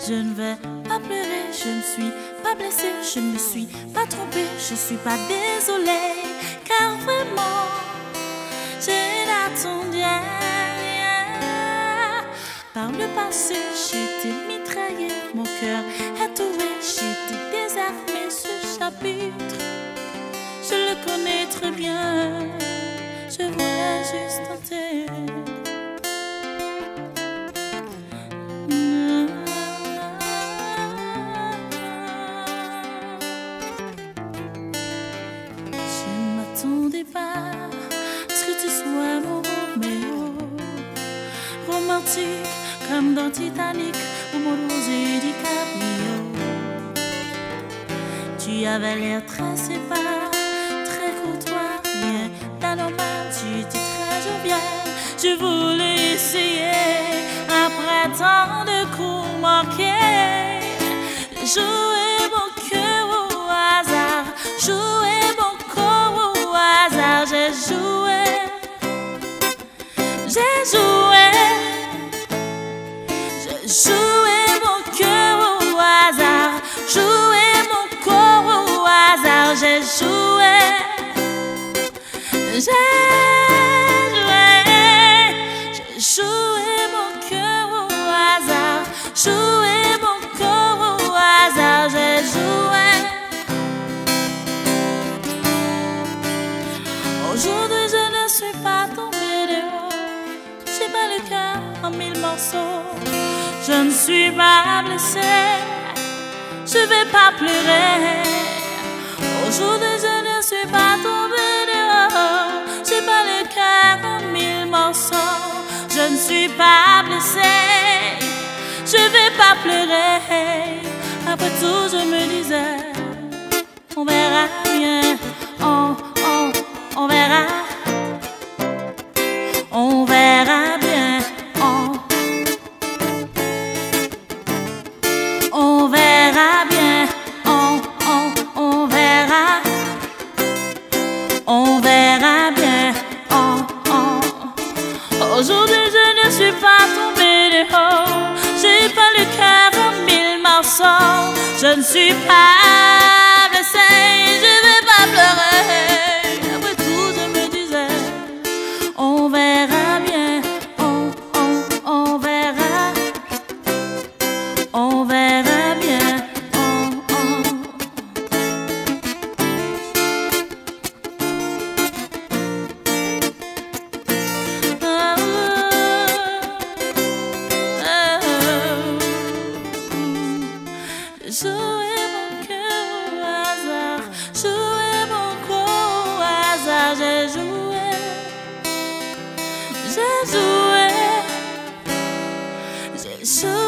Je ne vais pas pleurer, je ne suis pas blessée, je ne me suis pas trompée, je suis pas désolée, car vraiment, j'ai attendu. Par le passé, j'ai été mitraillée, mon cœur est toué, j'ai été désarmée, ce chapitre, je le connais très bien, je voulais juste tenter. Est-ce que tu sois mon Roméo, romantique comme dans Titanic ou mon Rosé DiCaprio? Tu avais l'air très sympa, très courtois, bien d'anormal, tu étais très jovial. Je voulais essayer, après tant de coups manqués, jouer mon cœur au hasard, jouer mon corps au hasard. J'ai joué, mon cœur au hasard, joué mon corps au hasard. J'ai joué, mon cœur au hasard, joué mon corps au hasard. J'ai joué. Aujourd'hui je ne suis pas tombée de haut, j'ai pas le cœur en mille morceaux. Je ne suis pas blessée, je vais pas pleurer. Aujourd'hui je ne suis pas tombée de haut, j'ai pas le cœur en mille morceaux. Je ne suis pas blessée, je vais pas pleurer. Après tout je me disais, on verra bien, on verra, on verra bien, on verra bien, on verra, on verra bien, Aujourd'hui je ne suis pas tombée de haut, j'ai pas le cœur en mille morceaux. Je ne suis pas blessée, je vais pas pleurer. On verra bien, on verra, on verra bien, Jouer mon cœur au hasard, jouer mon corps au hasard. J'ai joué, j'ai joué, j'ai joué.